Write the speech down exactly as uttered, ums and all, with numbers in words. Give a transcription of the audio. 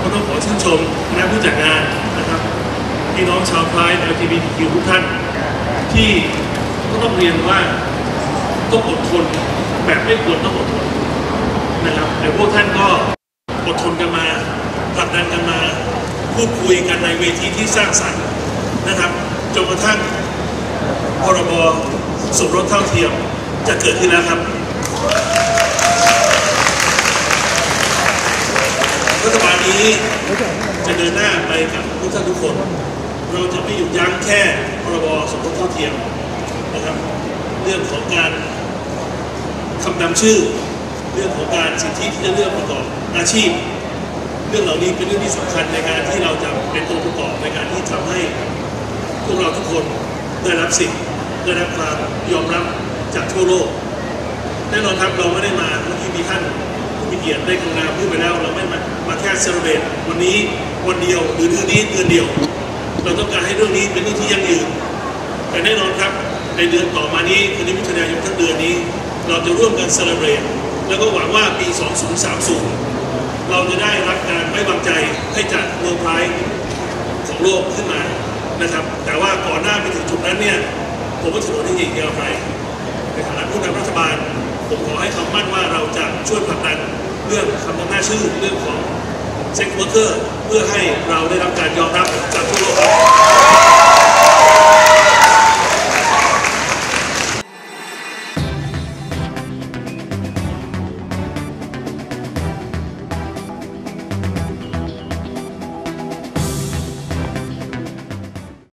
ก็ต้องขอชื่นชมคณะผู้จัดงานนะครับพี่น้องชาวไทย แอล จี บี ที คิว ทุกท่านที่ก็ต้องเรียนว่าต้องอดทนแบบไม่ควรต้องอดทนนะครับแต่พวกท่านก็อดทนกันมาผลักดันกันมาพูดคุยกันในเวทีที่สร้างสรรค์นะครับจนกระทั่งพรบสมรสเท่าเทียมจะเกิดขึ้นแล้วครับรัฐบาลนี้จะเดินหน้าไปกับทุกท่านทุกคนเราจะไม่หยุดยั้งแค่พรบสมรสเท่าเทียมนะครับเรื่องของการคำนำชื่อเรื่องของการสิทธิที่จะเลือกประกอบอาชีพเรื่องเหล่านี้เป็นเรื่องที่สำคัญในการที่เราจะเป็นตัวประกอบในการที่ทำให้พวกเราทุกคนได้รับสิทธิ์ได้รับความยอมรับจากทั่วโลกแน่นอนครับเราไม่ได้มาเมื่อกี้มีท่านผู้มีเกียรติได้กรุณาพูดไปแล้วเราไม่มามาแค่เซเลบเรตวันนี้วันเดียวหรือเดือนนี้เดือนเดียวเราต้องการให้เรื่องนี้เป็นเรื่องที่ยั่งยืนแต่แน่นอนครับในเดือนต่อมานี้คือมิถุนายนทั้งเดือนนี้เราจะร่วมกันเซเลบเรตแล้วก็หวังว่าปีสองพันสามสิบเราจะได้รับการไว้วางใจให้จัดเมืองไพร์ของโลกขึ้นมานะครับแต่ว่าก่อนหน้าไปถึงจุดนั้นเนี่ยผมก็ถือว่าที่ยิ่งใหญ่ไปในฐานะผู้นำรัฐบาลผมขอให้คำมั่นว่าเราจะช่วยผลักดันเรื่องคำนำหน้าชื่อเรื่องของเซ็กซ์เวิร์คเกอร์เพื่อให้เราได้รับการยอมรับจากทั่วโลกครับ